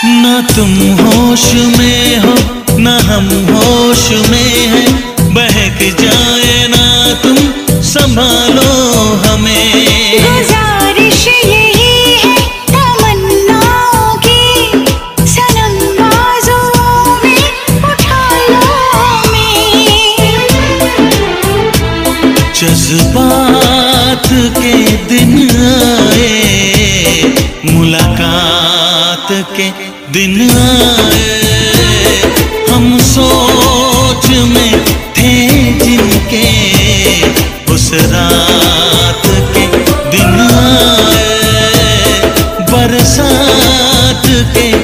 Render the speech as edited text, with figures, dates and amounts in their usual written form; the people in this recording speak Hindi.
ना तुम होश में हो ना हम होश में हैं, बहक जाए ना तुम संभालो हमें। गुजारिश यही है तमन्नाओं की, सनम बाजुओं में उठा लो हमें। जज्बात के दिन आए, मुलाकात के दिन आए, हम सोच में थे जिनके, उस रात के दिन आए, बरसात के